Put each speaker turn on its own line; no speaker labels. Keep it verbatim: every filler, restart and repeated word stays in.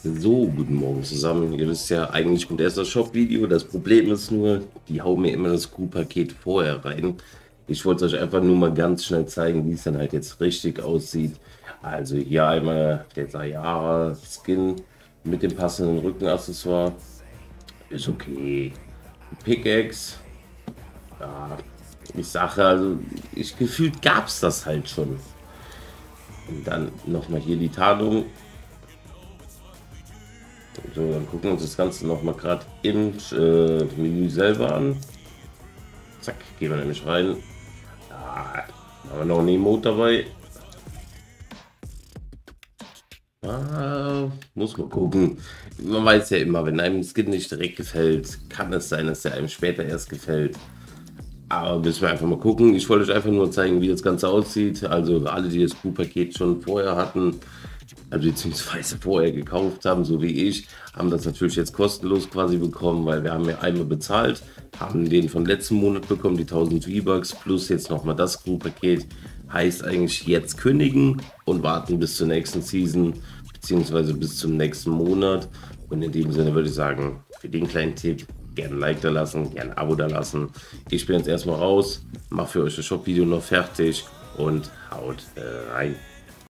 So, guten Morgen zusammen. Ihr wisst ja, eigentlich kommt erst das Shop-Video. Das Problem ist nur, die hauen mir immer das Crew-Paket vorher rein. Ich wollte euch einfach nur mal ganz schnell zeigen, wie es dann halt jetzt richtig aussieht. Also hier einmal der Sayara-Skin mit dem passenden Rückenaccessoire. Ist okay. Pickaxe. Ja, ich sage also, ich gefühlt gab es das halt schon. Und dann nochmal hier die Tarnung. So, dann gucken wir uns das Ganze noch mal gerade im äh, Menü selber an. Zack, gehen wir nämlich rein. Ah, haben wir noch ein Emote dabei. Ah, muss man gucken. Man weiß ja immer, wenn einem ein Skin nicht direkt gefällt, kann es sein, dass der einem später erst gefällt. Aber müssen wir einfach mal gucken. Ich wollte euch einfach nur zeigen, wie das Ganze aussieht. Also alle, die das Crew-Paket schon vorher hatten, also beziehungsweise vorher gekauft haben, so wie ich, haben das natürlich jetzt kostenlos quasi bekommen, weil wir haben ja einmal bezahlt, haben den von letzten Monat bekommen, die tausend V-Bucks, plus jetzt nochmal das Crew-Paket. Heißt eigentlich jetzt kündigen und warten bis zur nächsten Season, beziehungsweise bis zum nächsten Monat. Und in dem Sinne würde ich sagen, für den kleinen Tipp, gerne ein Like da lassen, gerne ein Abo da lassen. Ich bin jetzt erstmal raus, mache für euch das Shop-Video noch fertig und haut äh, rein.